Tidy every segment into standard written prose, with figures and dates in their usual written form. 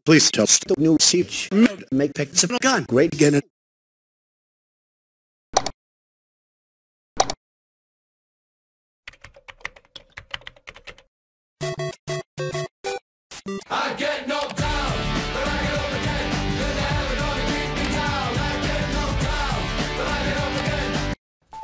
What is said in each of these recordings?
Please tell the new siege. Make picks of a gun. Great again. I get knocked down, but I get up again. You're never gonna keep me down. I get knocked down, but I get up again.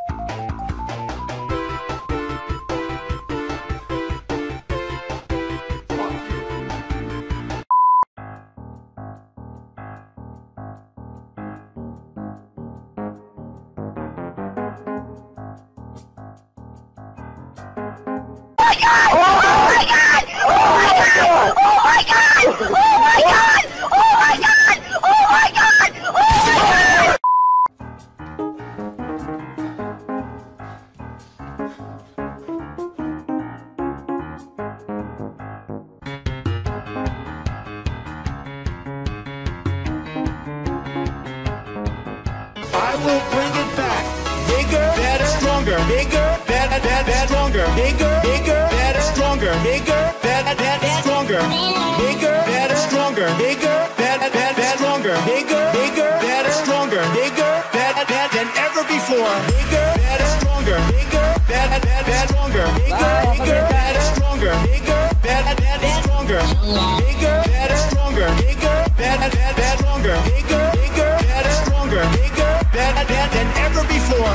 I will bring it back. Bigger, better, stronger. Bigger, better, better, stronger. Bigger, bigger, better, stronger. Bigger, better, better, stronger. Bigger, better, stronger. Bigger, better, better, stronger. Bigger, bigger, better, stronger. Bigger, better, better than ever before. Bigger, better, stronger. Bigger, better, better, stronger. Bigger, bigger, better, stronger. Bigger, better, better, stronger. Bigger, better, stronger. Bigger, better, better, stronger. Bigger, bigger, better, stronger. Bigger, better, better than ever before.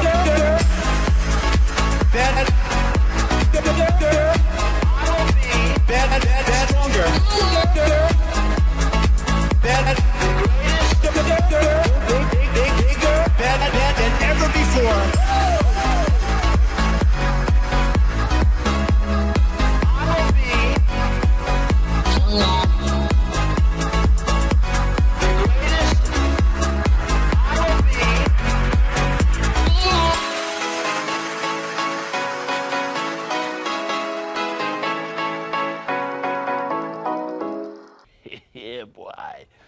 Better, better, better, stronger. Better, bigger, better than ever before. Yeah, boy.